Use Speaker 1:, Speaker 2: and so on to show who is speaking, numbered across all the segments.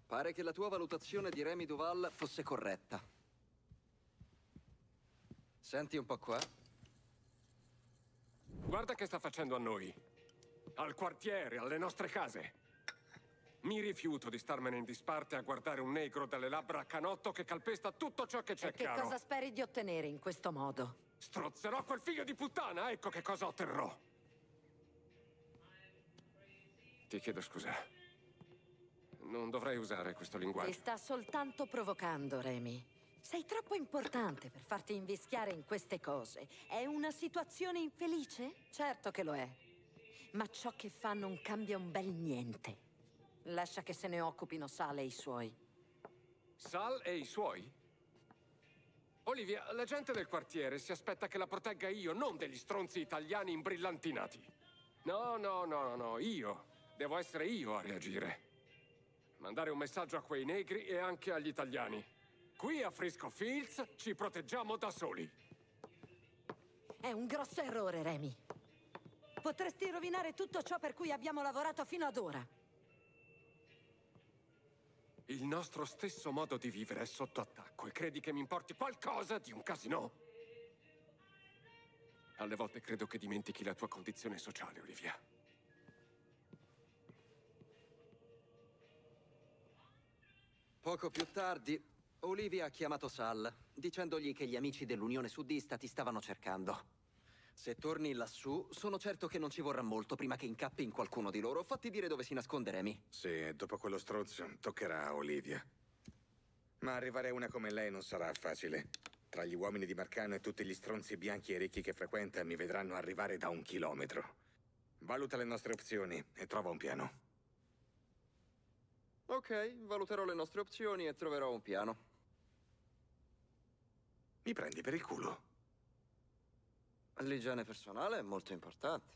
Speaker 1: Pare che la tua valutazione di Remy Duval fosse corretta. Senti un po' qua.
Speaker 2: Guarda che sta facendo a noi. Al quartiere, alle nostre case. Mi rifiuto di starmene in disparte a guardare un negro dalle labbra a canotto che calpesta tutto ciò che c'è
Speaker 3: E che
Speaker 2: caro.
Speaker 3: cosa speri di ottenere in questo modo?
Speaker 2: Strozzerò quel figlio di puttana, ecco che cosa otterrò. Ti chiedo scusa. Non dovrei usare questo
Speaker 3: Ti
Speaker 2: linguaggio.
Speaker 3: sta soltanto provocando, Remy. Sei troppo importante per farti invischiare in queste cose. È una situazione infelice? Certo che lo è. Ma ciò che fa non cambia un bel niente. Lascia che se ne occupino Sal e i suoi.
Speaker 2: Sal e i suoi? Olivia, la gente del quartiere si aspetta che la protegga io, non degli stronzi italiani imbrillantinati. No, io. Devo essere io a reagire. Mandare un messaggio a quei negri e anche agli italiani. Qui a Frisco Fields ci proteggiamo da soli.
Speaker 3: È un grosso errore, Remy. Potresti rovinare tutto ciò per cui abbiamo lavorato fino ad ora.
Speaker 2: Il nostro stesso modo di vivere è sotto attacco e credi che mi importi qualcosa di un casino? Alle volte credo che dimentichi la tua condizione sociale, Olivia.
Speaker 1: Poco più tardi, Olivia ha chiamato Sal, dicendogli che gli amici dell'Unione Sudista ti stavano cercando. Se torni lassù, sono certo che non ci vorrà molto prima che incappi in qualcuno di loro. Fatti dire dove si nasconde Remy.
Speaker 4: Sì, e dopo quello stronzo toccherà a Olivia. Ma arrivare a una come lei non sarà facile. Tra gli uomini di Marcano e tutti gli stronzi bianchi e ricchi che frequenta mi vedranno arrivare da 1 chilometro. Valuta le nostre opzioni e trova un piano.
Speaker 1: Ok, valuterò le nostre opzioni e troverò un piano.
Speaker 4: Mi prendi per il culo?
Speaker 1: L'igiene personale è molto importante.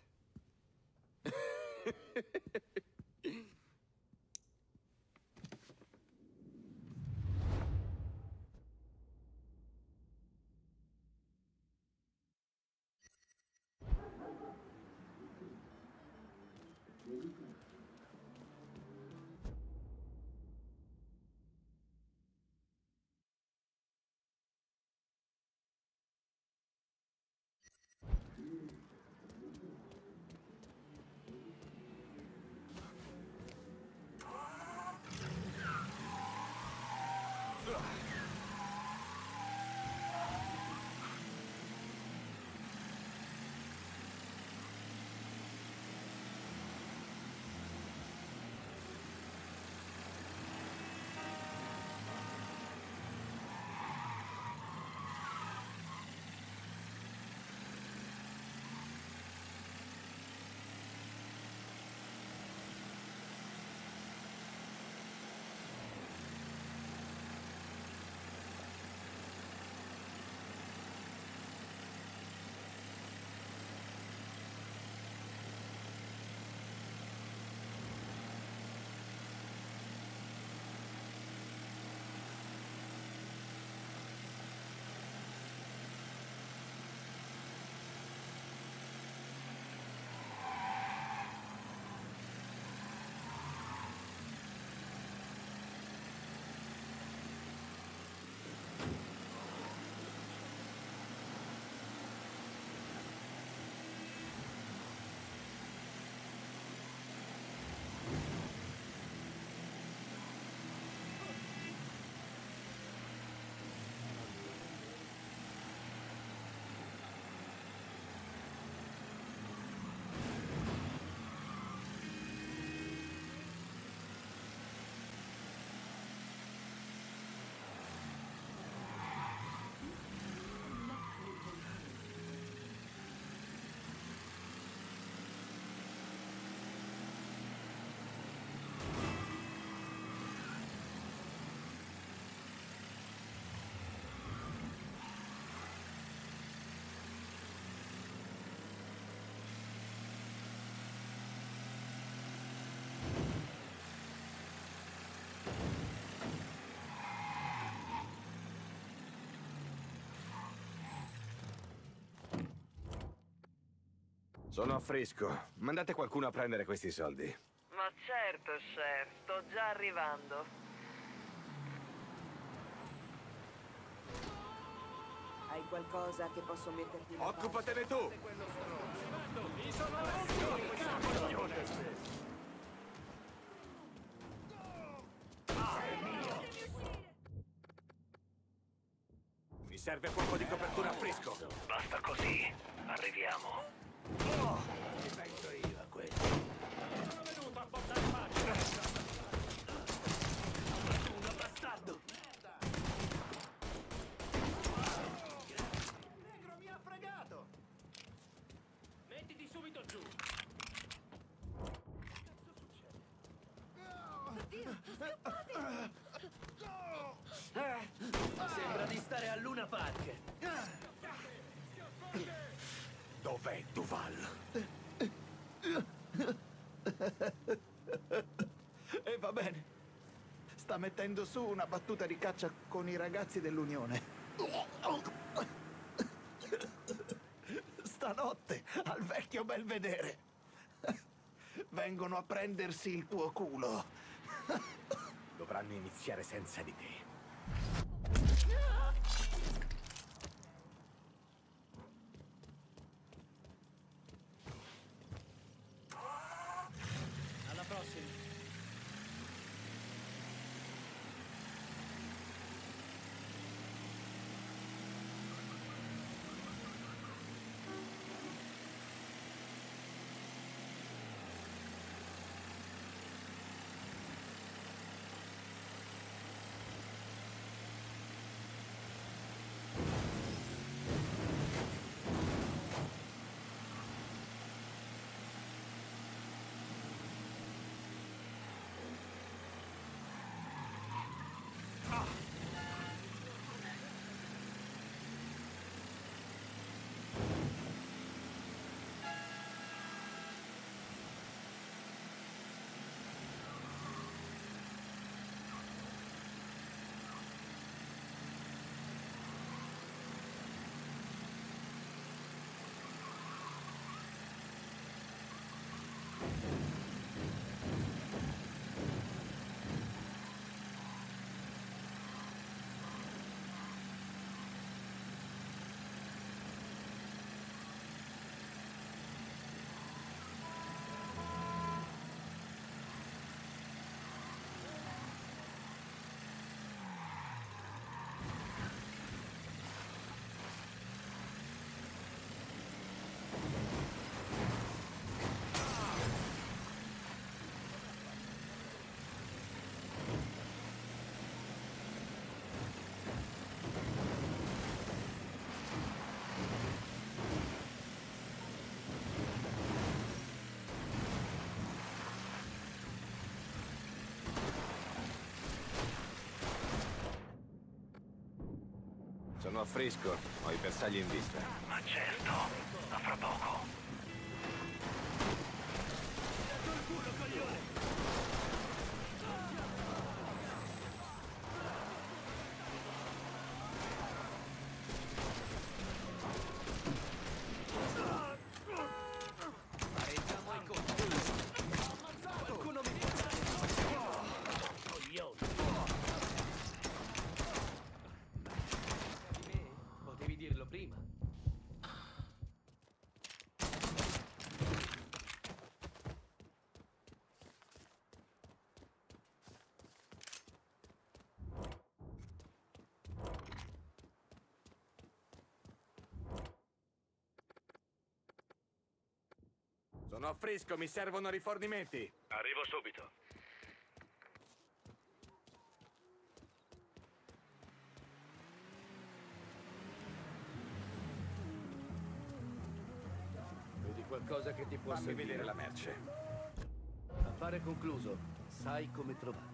Speaker 4: Sono a Frisco. Mandate qualcuno a prendere questi soldi.
Speaker 3: Ma certo, chef, sto già arrivando.
Speaker 5: Hai qualcosa che posso metterti da parte?
Speaker 4: Occupatene tu! Mi serve fuoco di copertura a fresco.
Speaker 6: Basta così. Arriviamo.
Speaker 7: Ci penso io a questo.
Speaker 6: Sono venuto a portare pace.
Speaker 7: Uno bastardo!
Speaker 6: Negro mi ha fregato. Mettiti subito giù.
Speaker 7: Sembra di stare a Luna Park.
Speaker 4: Dov'è Duval?
Speaker 8: E va bene. Sta mettendo su una battuta di caccia con i ragazzi dell'Unione. Stanotte, al vecchio Belvedere. Vengono a prendersi il tuo culo.
Speaker 4: Dovranno iniziare senza di te.
Speaker 7: Alla prossima.
Speaker 4: Sono a Frisco, ho i bersagli in vista.
Speaker 6: Ma certo. A fra poco.
Speaker 7: Potevi dirlo prima.
Speaker 4: Sono a Frisco, mi servono rifornimenti.
Speaker 6: Arrivo subito.
Speaker 7: Vedi qualcosa che ti può
Speaker 4: Fammi
Speaker 7: servire?
Speaker 4: vedere la merce.
Speaker 7: Affare concluso. Sai come trovare.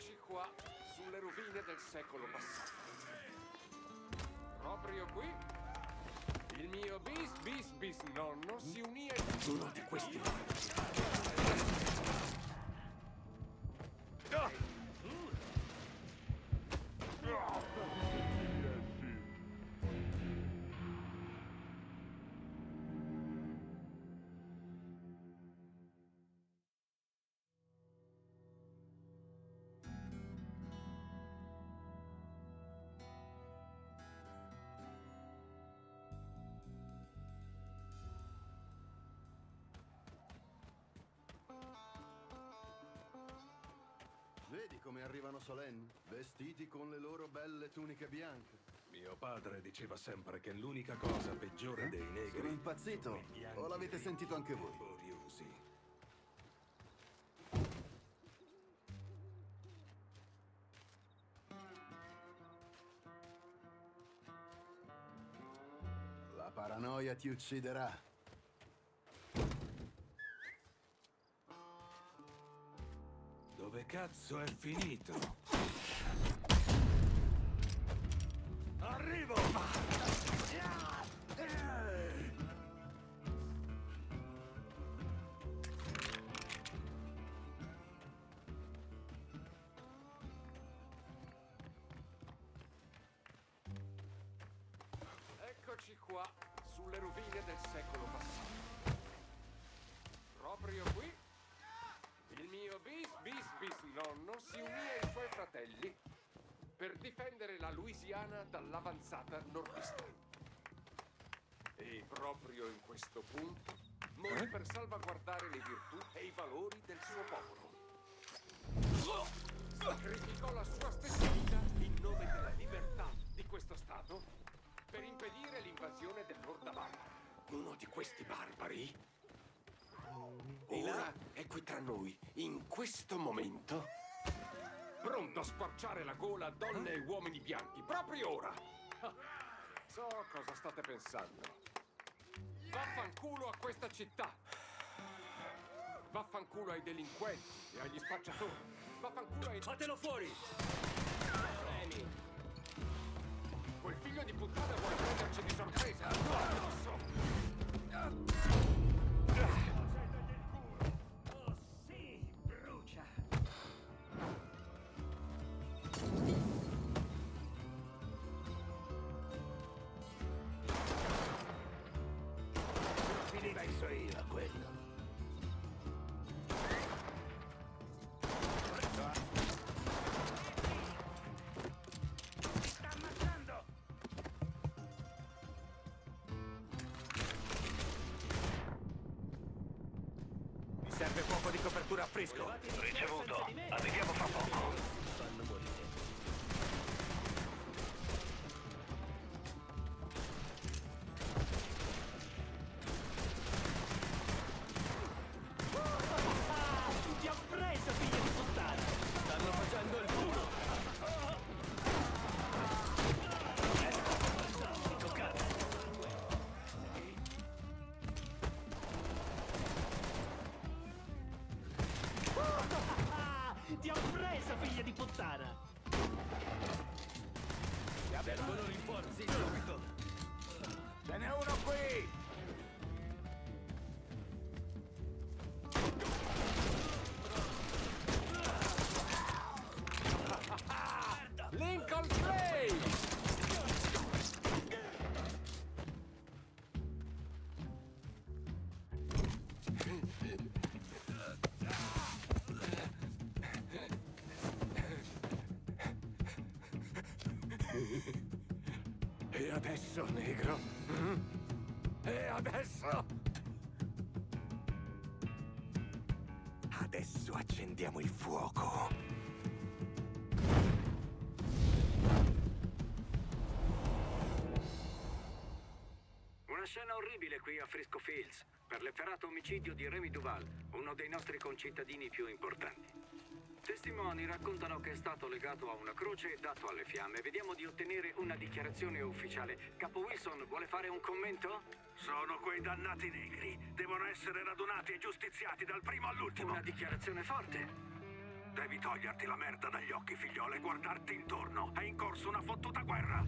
Speaker 2: Eccoci qua, sulle rovine del secolo passato. Proprio qui, il mio bis nonno si unì a uno di questi.
Speaker 9: Vedi come arrivano solenni, vestiti con le loro belle tuniche bianche.
Speaker 10: Mio padre diceva sempre che l'unica cosa peggiore dei negri...
Speaker 9: Sono impazzito? O l'avete sentito anche voi?
Speaker 10: Laboriosi.
Speaker 9: La paranoia ti ucciderà.
Speaker 10: Dove cazzo è finito? Arrivo!
Speaker 2: Eccoci qua, sulle rovine del secolo passato. Proprio qui, il mio bis nonno si unì ai suoi fratelli per difendere la Louisiana dall'avanzata nordista. E proprio in questo punto morì per salvaguardare le virtù e i valori del suo popolo. Sacrificò la sua stessa vita in nome della libertà di questo Stato per impedire l'invasione del Nord Avar. Uno di questi barbari ora è qui tra noi, in questo momento, pronto a squarciare la gola a donne e uomini bianchi, proprio ora. So cosa state pensando. Vaffanculo a questa città. Vaffanculo ai delinquenti e agli spacciatori. Vaffanculo ai...
Speaker 6: Fatelo fuori! Remy!
Speaker 2: Quel figlio di puttana vuole prenderci di sorpresa. Addosso!
Speaker 6: Oh sì, brucia!
Speaker 8: Penso io a quello.
Speaker 6: Sta ammazzando!
Speaker 1: Mi serve fuoco di copertura a fresco.
Speaker 6: Ricevuto.
Speaker 1: Arriviamo fra poco.
Speaker 6: Fanno morire. Ti ho preso, figlio di puttana! Stanno facendo il culo! Fantastico, cazzo! Ti ho preso, figlia di puttana! Servono rinforzi subito!
Speaker 8: Ce n'è uno qui!
Speaker 2: Lincoln Clay! E adesso, negro? E adesso?
Speaker 4: Adesso accendiamo il fuoco.
Speaker 11: Una scena orribile qui a Frisco Fields, per l'efferato omicidio di Remy Duval, uno dei nostri concittadini più importanti. Testimoni raccontano che è stato legato a una croce e dato alle fiamme. Vediamo di ottenere una dichiarazione ufficiale. Capo Wilson, vuole fare un commento?
Speaker 12: Sono quei dannati negri. Devono essere radunati e giustiziati dal primo all'ultimo.
Speaker 11: Una dichiarazione forte.
Speaker 12: Devi toglierti la merda dagli occhi, figliolo, e guardarti intorno. È in corso una fottuta guerra.